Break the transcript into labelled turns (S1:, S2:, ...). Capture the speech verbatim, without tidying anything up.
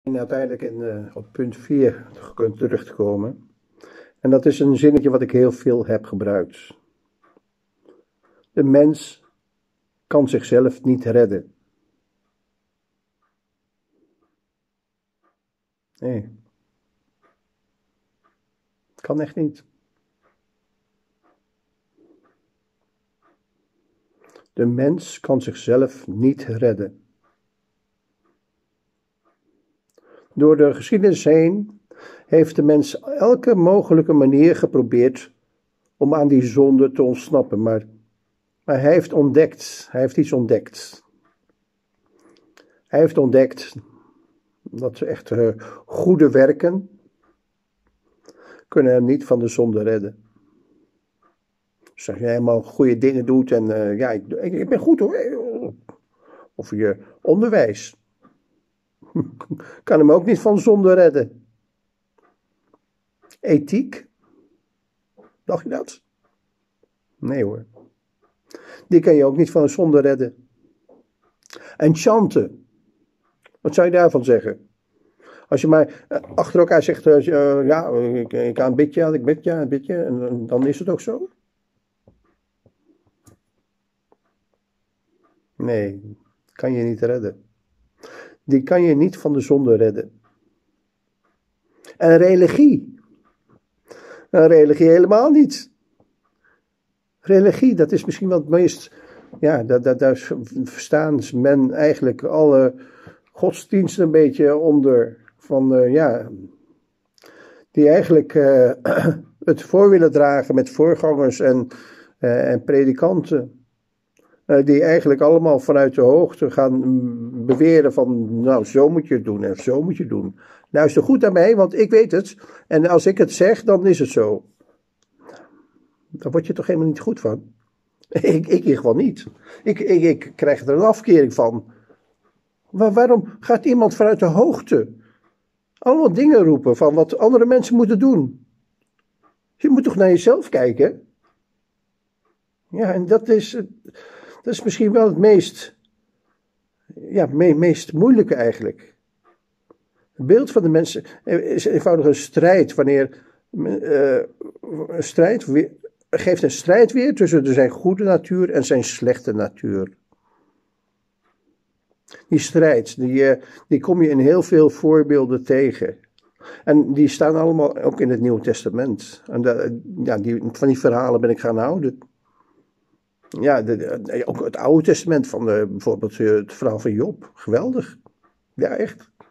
S1: uiteindelijk in, uh, op punt vier terug te komen. En dat is een zinnetje wat ik heel veel heb gebruikt. De mens kan zichzelf niet redden. Nee. Kan echt niet. De mens kan zichzelf niet redden. Door de geschiedenis heen heeft de mens elke mogelijke manier geprobeerd om aan die zonde te ontsnappen. Maar, maar hij heeft ontdekt, hij heeft iets ontdekt. Hij heeft ontdekt dat echt uh, goede werken kunnen hem niet van de zonde redden. Dus als je helemaal goede dingen doet en uh, ja, ik, ik ben goed hoor. Of je onderwijs kan hem ook niet van zonde redden. Ethiek, dacht je dat? Nee hoor. Die kan je ook niet van zonde redden. En chanten, wat zou je daarvan zeggen? Als je maar achter elkaar zegt, uh, ja, ik, ik kan een beetje, ik bid ja, een beetje, en dan is het ook zo? Nee, kan je niet redden. Die kan je niet van de zonde redden. En religie. En religie helemaal niet. Religie, dat is misschien wel het meest, ja, daar, daar, daar verstaan men eigenlijk alle godsdiensten een beetje onder. Van, uh, ja, die eigenlijk uh, het voor willen dragen met voorgangers en, uh, en predikanten. Uh, die eigenlijk allemaal vanuit de hoogte gaan beweren van, nou, zo moet je het doen en zo moet je het doen. Luister goed naar mij, want ik weet het. En als ik het zeg, dan is het zo. Daar word je toch helemaal niet goed van? ik, ik in ieder geval niet. Ik, ik, ik krijg er een afkering van. Maar waarom gaat iemand vanuit de hoogte allemaal dingen roepen van wat andere mensen moeten doen? Je moet toch naar jezelf kijken? Ja, en dat is, dat is misschien wel het meest, ja, me, meest moeilijke eigenlijk. Het beeld van de mensen is eenvoudig een strijd. Wanneer uh, een strijd weer, geeft een strijd weer tussen zijn goede natuur en zijn slechte natuur. Die strijd, die, die kom je in heel veel voorbeelden tegen. En die staan allemaal ook in het Nieuwe Testament. En de, ja, die, van die verhalen ben ik gaan houden. Ja, de, de, ook het Oude Testament, van de, bijvoorbeeld het verhaal van Job. Geweldig. Ja, echt.